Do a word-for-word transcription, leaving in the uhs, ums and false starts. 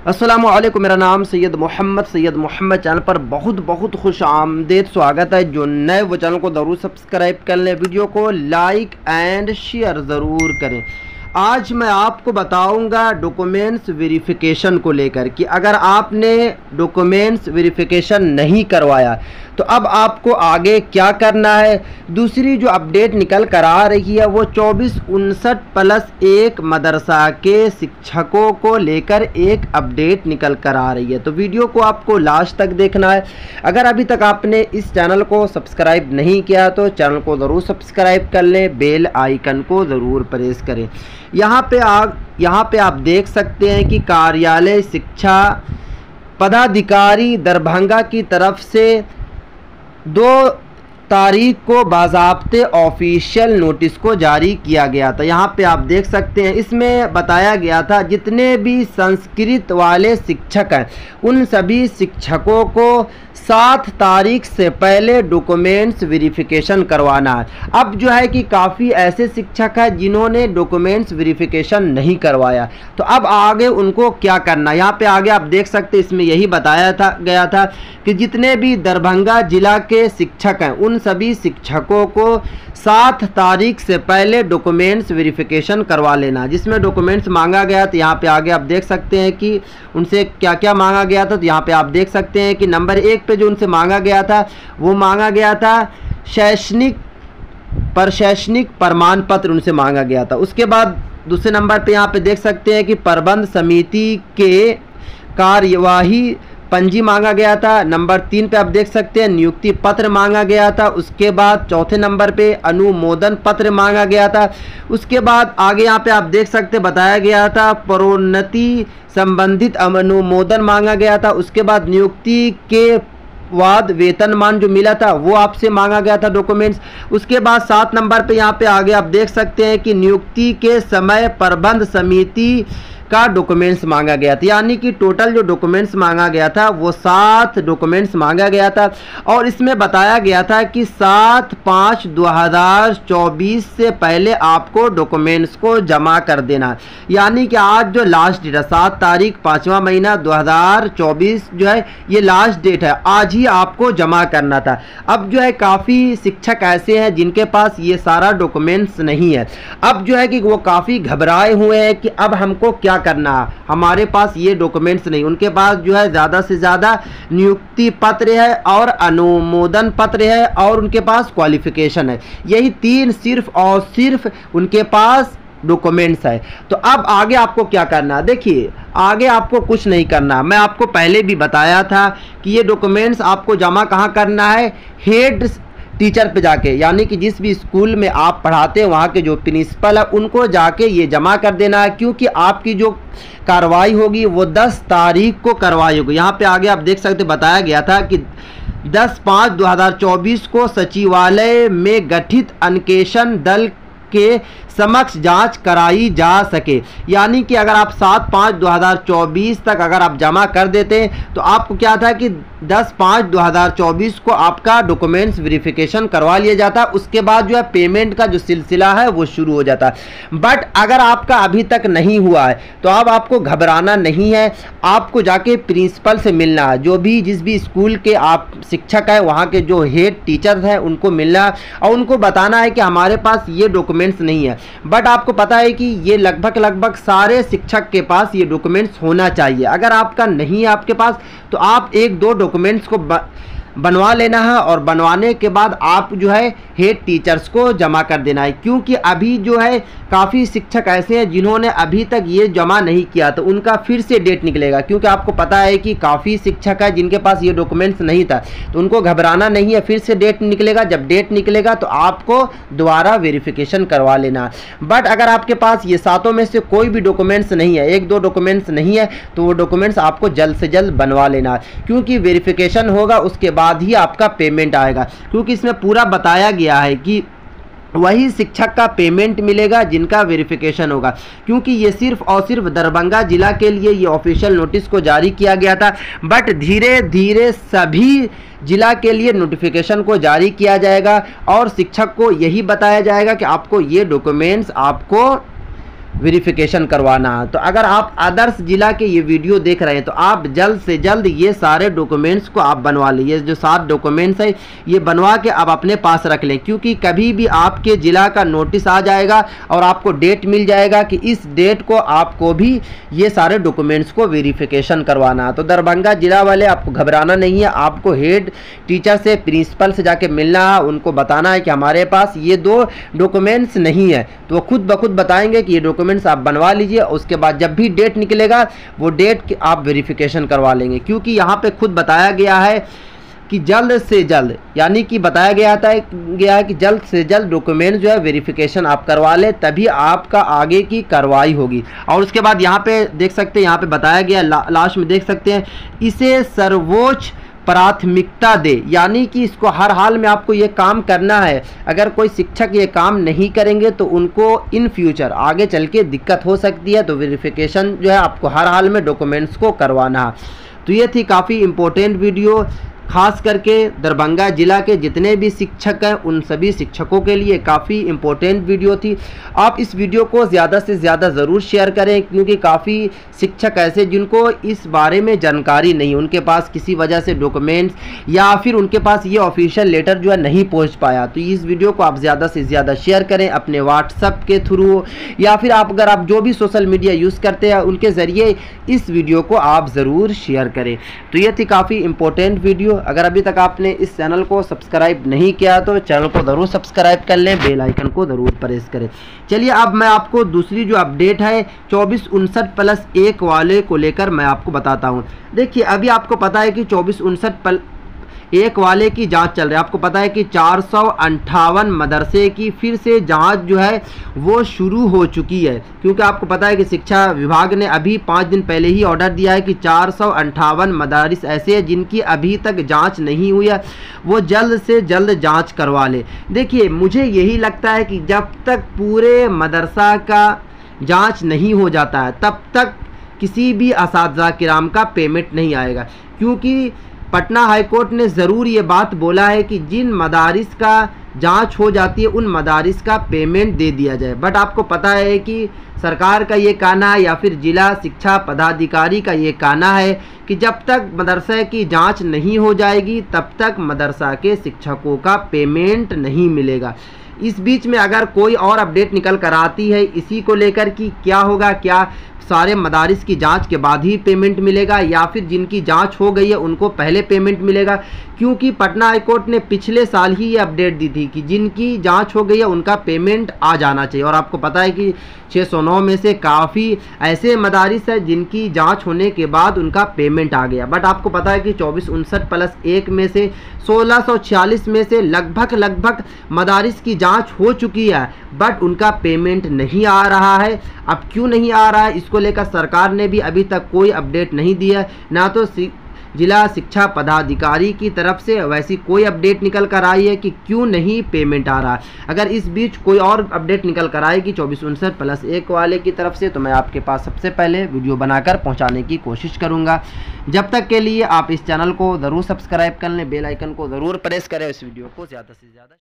अस्सलामुअलैकुम, मेरा नाम सैयद मोहम्मद सैयद मोहम्मद चैनल पर बहुत बहुत खुश आमदेद स्वागत है। जो नए वो चैनल को ज़रूर सब्सक्राइब कर लें, वीडियो को लाइक एंड शेयर ज़रूर करें। आज मैं आपको बताऊंगा डॉक्यूमेंट्स वेरिफिकेशन को लेकर कि अगर आपने डॉक्यूमेंट्स वेरिफिकेशन नहीं करवाया तो अब आपको आगे क्या करना है। दूसरी जो अपडेट निकल कर आ रही है वो चौबीस उनसठ प्लस एक मदरसा के शिक्षकों को लेकर एक अपडेट निकल कर आ रही है। तो वीडियो को आपको लास्ट तक देखना है। अगर अभी तक आपने इस चैनल को सब्सक्राइब नहीं किया तो चैनल को ज़रूर सब्सक्राइब कर लें, बेल आइकन को ज़रूर प्रेस करें। यहाँ पे आप यहाँ पे आप देख सकते हैं कि कार्यालय शिक्षा पदाधिकारी दरभंगा की तरफ से दो तारीख को बाज़ाब्ते ऑफिशियल नोटिस को जारी किया गया था। यहाँ पे आप देख सकते हैं, इसमें बताया गया था जितने भी संस्कृत वाले शिक्षक हैं उन सभी शिक्षकों को सात तारीख से पहले डॉक्यूमेंट्स वेरिफिकेशन करवाना है। अब जो है कि काफ़ी ऐसे शिक्षक हैं जिन्होंने डॉक्यूमेंट्स वेरिफिकेशन नहीं करवाया, तो अब आगे उनको क्या करना। यहाँ पे आगे आप देख सकते हैं, इसमें यही बताया था गया था कि जितने भी दरभंगा जिला के शिक्षक हैं उन सभी शिक्षकों को सात तारीख से पहले डॉक्यूमेंट्स वेरिफिकेशन करवा लेना। जिसमें डॉक्यूमेंट्स मांगा गया तो यहाँ पे आगे आप देख सकते हैं कि उनसे क्या क्या मांगा गया था। तो यहाँ पे आप देख सकते हैं कि नंबर एक पे जो उनसे मांगा गया था वो मांगा गया था शैक्षणिक प्रशैक्षणिक प्रमाण पत्र उनसे मांगा गया था। उसके बाद दूसरे नंबर पे यहाँ पे देख सकते हैं कि प्रबंध समिति के कार्यवाही पंजी मांगा गया था। नंबर तीन पे आप देख सकते हैं नियुक्ति पत्र मांगा गया था। उसके बाद चौथे नंबर पे अनुमोदन पत्र मांगा गया था। उसके बाद आगे यहाँ पे आप देख सकते बताया गया था प्रोन्नति संबंधित अनुमोदन मांगा गया था। उसके बाद नियुक्ति के बाद वेतनमान जो मिला था वो आपसे मांगा गया था डॉक्यूमेंट्स। उसके बाद सात नंबर पे यहाँ पे आगे आप देख सकते हैं कि नियुक्ति के समय प्रबंध समिति का डॉक्यूमेंट्स मांगा गया था। यानी कि टोटल जो डॉक्यूमेंट्स मांगा गया था वो सात डॉक्यूमेंट्स मांगा गया था। और इसमें बताया गया था कि सात पाँच दो हज़ार चौबीस से पहले आपको डॉक्यूमेंट्स को जमा कर देना। यानी कि आज जो लास्ट डेट है सात तारीख पाँचवा महीना दो हज़ार चौबीस जो है ये लास्ट डेट है, आज ही आपको जमा करना था। अब जो है काफ़ी शिक्षक ऐसे हैं जिनके पास ये सारा डॉक्यूमेंट्स नहीं है। अब जो है कि वो काफ़ी घबराए हुए हैं कि अब हमको क्या करना, हमारे पास ये डॉक्यूमेंट्स नहीं। उनके पास जो है ज़्यादा से ज़्यादा नियुक्ति पत्र है और अनुमोदन पत्र है और उनके पास क्वालिफिकेशन है। यही तीन सिर्फ और सिर्फ उनके पास डॉक्यूमेंट्स है। तो अब आगे आपको क्या करना, देखिए आगे आपको कुछ नहीं करना। मैं आपको पहले भी बताया था कि ये डॉक्यूमेंट्स आपको जमा कहाँ करना है, हेड टीचर पे जाके, यानी कि जिस भी स्कूल में आप पढ़ाते हैं वहाँ के जो प्रिंसिपल है उनको जाके ये जमा कर देना है। क्योंकि आपकी जो कार्रवाई होगी वो दस तारीख को कार्रवाई होगी। यहाँ पे आगे आप देख सकते बताया गया था कि दस पाँच दो हज़ार चौबीस को सचिवालय में गठित अन्वेषण दल के समक्ष जांच कराई जा सके। यानी कि अगर आप सात पाँच दो हज़ार चौबीस तक अगर आप जमा कर देते तो आपको क्या था कि दस पाँच दो हज़ार चौबीस को आपका डॉक्यूमेंट्स वेरिफिकेशन करवा लिया जाता। उसके बाद जो है पेमेंट का जो सिलसिला है वो शुरू हो जाता। बट अगर आपका अभी तक नहीं हुआ है तो अब आपको घबराना नहीं है, आपको जाके प्रिंसिपल से मिलना है। जो भी जिस भी स्कूल के आप शिक्षक हैं वहाँ के जो हेड टीचर हैं उनको मिलना और उनको बताना है कि हमारे पास ये डॉक्यूमेंट्स नहीं है। बट आपको पता है कि ये लगभग लगभग सारे शिक्षक के पास ये डॉक्यूमेंट्स होना चाहिए। अगर आपका नहीं है आपके पास तो आप एक दो डॉक्यूमेंट्स को बनवा लेना है और बनवाने के बाद आप जो है हेड टीचर्स को जमा कर देना है। क्योंकि अभी जो है काफ़ी शिक्षक ऐसे हैं जिन्होंने अभी तक ये जमा नहीं किया तो उनका फिर से डेट निकलेगा। क्योंकि आपको पता है कि काफ़ी शिक्षक है जिनके पास ये डॉक्यूमेंट्स नहीं था, तो उनको घबराना नहीं है, फिर से डेट निकलेगा। जब डेट निकलेगा तो आपको दोबारा वेरिफिकेशन करवा लेना। बट अगर आपके पास ये सातों में से कोई भी डॉक्यूमेंट्स नहीं है, एक दो डॉक्यूमेंट्स नहीं है, तो वो डॉक्यूमेंट्स आपको जल्द से जल्द बनवा लेना। क्योंकि वेरिफिकेशन होगा उसके बाद ही आपका पेमेंट आएगा। क्योंकि इसमें पूरा बताया गया है कि वही शिक्षक का पेमेंट मिलेगा जिनका वेरिफिकेशन होगा। क्योंकि ये सिर्फ और सिर्फ दरभंगा जिला के लिए ये ऑफिशियल नोटिस को जारी किया गया था। बट धीरे धीरे सभी जिला के लिए नोटिफिकेशन को जारी किया जाएगा और शिक्षक को यही बताया जाएगा कि आपको ये डॉक्यूमेंट्स आपको वेरिफिकेशन करवाना है। तो अगर आप आदर्श जिला के ये वीडियो देख रहे हैं तो आप जल्द से जल्द ये सारे डॉक्यूमेंट्स को आप बनवा लीजिए। जो सात डॉक्यूमेंट्स है ये बनवा के आप अपने पास रख लें, क्योंकि कभी भी आपके जिला का नोटिस आ जाएगा और आपको डेट मिल जाएगा कि इस डेट को आपको भी ये सारे डॉक्यूमेंट्स को वेरिफिकेशन करवाना है। तो दरभंगा जिला वाले आपको घबराना नहीं है, आपको हेड टीचर से प्रिंसिपल से जाके मिलना है, उनको बताना है कि हमारे पास ये दो डॉक्यूमेंट्स नहीं है, तो वो खुद ब खुद बताएंगे कि ये डॉक्यूमेंट्स आप बनवा लीजिए। उसके बाद जब भी डेट निकलेगा वो डेट आप वेरिफिकेशन करवा लेंगे, क्योंकि यहाँ पे खुद बताया गया है कि जल्द से जल्द, यानी कि बताया गया था गया है कि जल्द से जल्द डॉक्यूमेंट जो है वेरिफिकेशन आप करवा ले, तभी आपका आगे की कार्रवाई होगी। और उसके बाद यहाँ पे देख सकते हैं, यहाँ पे बताया गया ला, लास्ट में देख सकते हैं, इसे सर्वोच्च प्राथमिकता दे, यानी कि इसको हर हाल में आपको ये काम करना है। अगर कोई शिक्षक ये काम नहीं करेंगे तो उनको इन फ्यूचर आगे चल के दिक्कत हो सकती है। तो वेरिफिकेशन जो है आपको हर हाल में डॉक्यूमेंट्स को करवाना है। तो ये थी काफ़ी इम्पोर्टेंट वीडियो, खास करके दरभंगा जिला के जितने भी शिक्षक हैं उन सभी शिक्षकों के लिए काफ़ी इम्पोर्टेंट वीडियो थी। आप इस वीडियो को ज़्यादा से ज़्यादा ज़रूर शेयर करें, क्योंकि काफ़ी शिक्षक ऐसे जिनको इस बारे में जानकारी नहीं, उनके पास किसी वजह से डॉक्यूमेंट्स या फिर उनके पास ये ऑफिशियल लेटर जो है नहीं पहुंच पाया। तो इस वीडियो को आप ज़्यादा से ज़्यादा शेयर करें अपने व्हाट्सएप के थ्रू, या फिर आप अगर आप जो भी सोशल मीडिया यूज़ करते हैं उनके ज़रिए इस वीडियो को आप ज़रूर शेयर करें। तो ये थी काफ़ी इम्पोर्टेंट वीडियो। अगर अभी तक आपने इस चैनल को सब्सक्राइब नहीं किया तो चैनल को ज़रूर सब्सक्राइब कर लें, बेल आइकन को ज़रूर प्रेस करें। चलिए अब मैं आपको दूसरी जो अपडेट है चौबीस उनसठ प्लस एक वाले को लेकर मैं आपको बताता हूं। देखिए अभी आपको पता है कि चौबीस उनसठ प्लस एक वाले की जांच चल रही है। आपको पता है कि चार सौ अंठावन मदरसे की फिर से जांच जो है वो शुरू हो चुकी है, क्योंकि आपको पता है कि शिक्षा विभाग ने अभी पाँच दिन पहले ही ऑर्डर दिया है कि चार सौ अंठावन मदारिस ऐसे हैं जिनकी अभी तक जांच नहीं हुई है, वो जल्द से जल्द जांच करवा ले। देखिए मुझे यही लगता है कि जब तक पूरे मदरसा का जाँच नहीं हो जाता है तब तक किसी भी असातिज़ा किराम का पेमेंट नहीं आएगा, क्योंकि पटना हाईकोर्ट ने ज़रूर ये बात बोला है कि जिन मदारिस का जांच हो जाती है उन मदारिस का पेमेंट दे दिया जाए। बट आपको पता है कि सरकार का ये कहना है या फिर जिला शिक्षा पदाधिकारी का ये कहना है कि जब तक मदरसा की जांच नहीं हो जाएगी तब तक मदरसा के शिक्षकों का पेमेंट नहीं मिलेगा। इस बीच में अगर कोई और अपडेट निकल कर आती है इसी को लेकर कि क्या होगा, क्या सारे मदारिस की जांच के बाद ही पेमेंट मिलेगा या फिर जिनकी जांच हो गई है उनको पहले पेमेंट मिलेगा, क्योंकि पटना हाईकोर्ट ने पिछले साल ही ये अपडेट दी थी कि जिनकी जांच हो गई है उनका पेमेंट आ जाना चाहिए। और आपको पता है कि छः सौ नौ में से काफ़ी ऐसे मदारिस हैं जिनकी जांच होने के बाद उनका पेमेंट आ गया। बट आपको पता है कि चौबीस उनसठ प्लस एक में से सोलह सौ छियालीस में से लगभग लगभग मदारिस की जांच हो चुकी है, बट उनका पेमेंट नहीं आ रहा है। अब क्यों नहीं आ रहा है इसको लेकर सरकार ने भी अभी तक कोई अपडेट नहीं दिया है, ना तो जिला शिक्षा पदाधिकारी की तरफ से वैसी कोई अपडेट निकल कर आई है कि क्यों नहीं पेमेंट आ रहा है। अगर इस बीच कोई और अपडेट निकल कर आएगी चौबीस उनसठ प्लस एक वाले की तरफ से तो मैं आपके पास सबसे पहले वीडियो बनाकर पहुंचाने की कोशिश करूंगा। जब तक के लिए आप इस चैनल को ज़रूर सब्सक्राइब कर लें, बेल आइकन को ज़रूर प्रेस करें, इस वीडियो को ज़्यादा से ज़्यादा